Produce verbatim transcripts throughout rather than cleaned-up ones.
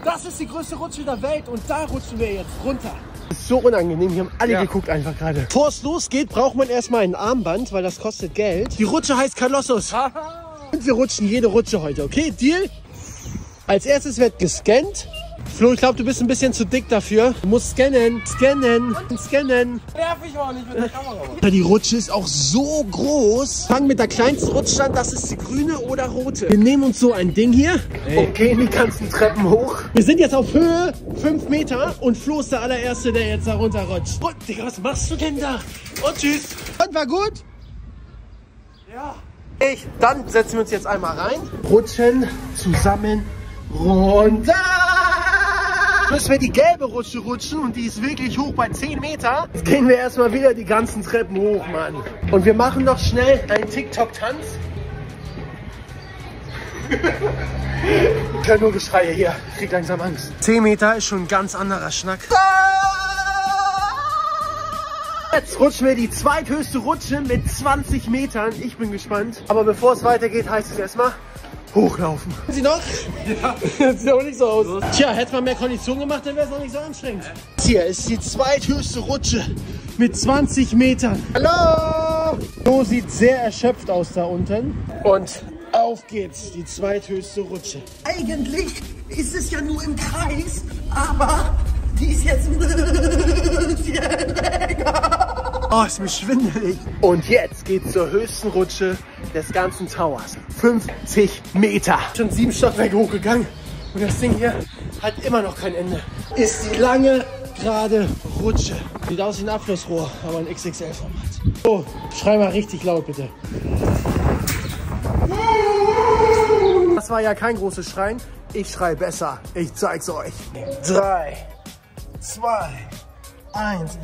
Das ist die größte Rutsche der Welt und da rutschen wir jetzt runter. Das ist so unangenehm, hier haben alle ja. geguckt einfach gerade. Bevor es losgeht, braucht man erstmal ein Armband, weil das kostet Geld. Die Rutsche heißt Colossus. Und wir rutschen jede Rutsche heute, okay? Deal? Als erstes wird gescannt. Flo, ich glaube, du bist ein bisschen zu dick dafür. Du musst scannen, scannen, scannen. Nerv ich auch nicht mit der Kamera. Die Rutsche ist auch so groß. Fangen mit der kleinsten Rutsche an, das ist die grüne oder rote. Wir nehmen uns so ein Ding hier und gehen die ganzen Treppen hoch. Wir sind jetzt auf Höhe fünf Meter und Flo ist der allererste, der jetzt da runterrutscht. Und, Digga, was machst du denn da? Und tschüss. Und war gut? Ja. Ich, dann setzen wir uns jetzt einmal rein. Rutschen, zusammen, runter. Müssen wir die gelbe Rutsche rutschen und die ist wirklich hoch bei zehn Meter. Jetzt gehen wir erstmal wieder die ganzen Treppen hoch, Mann. Und wir machen noch schnell einen TikTok-Tanz. Ich höre nur Geschreie hier. Ich krieg langsam Angst. zehn Meter ist schon ein ganz anderer Schnack. Jetzt rutschen wir die zweithöchste Rutsche mit zwanzig Metern. Ich bin gespannt. Aber bevor es weitergeht, heißt es erstmal hochlaufen. Sie noch? Ja. Das sieht aber nicht so aus. Los. Tja, hätte man mehr Kondition gemacht, dann wäre es noch nicht so anstrengend. Das hier ist die zweithöchste Rutsche mit zwanzig Metern. Hallo! So sieht sehr erschöpft aus da unten. Und auf geht's, die zweithöchste Rutsche. Eigentlich ist es ja nur im Kreis, aber die ist jetzt ein bisschen länger. Oh, ist mir schwindelig. Und jetzt geht's zur höchsten Rutsche des ganzen Towers. fünfzig Meter. Schon sieben Stockwerke hochgegangen. Und das Ding hier hat immer noch kein Ende. Ist die lange, gerade Rutsche. Sieht aus wie ein Abflussrohr, aber ein X X L-Format. So, schrei mal richtig laut, bitte. Das war ja kein großes Schreien. Ich schrei besser. Ich zeig's euch. Drei, zwei, eins.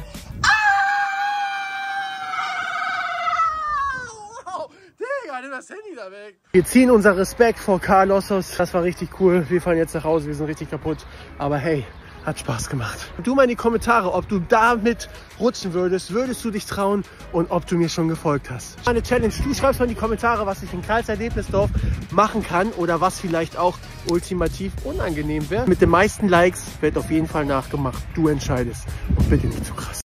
Nimm das Handy da weg. Wir ziehen unser Respekt vor Colossus. Das war richtig cool. Wir fahren jetzt nach Hause. Wir sind richtig kaputt. Aber hey, hat Spaß gemacht. Du mal in die Kommentare, ob du damit rutschen würdest. Würdest du dich trauen und ob du mir schon gefolgt hast. Eine Challenge. Du schreibst mal in die Kommentare, was ich in Karls Erlebnisdorf machen kann oder was vielleicht auch ultimativ unangenehm wäre. Mit den meisten Likes wird auf jeden Fall nachgemacht. Du entscheidest. Und bitte nicht zu krass.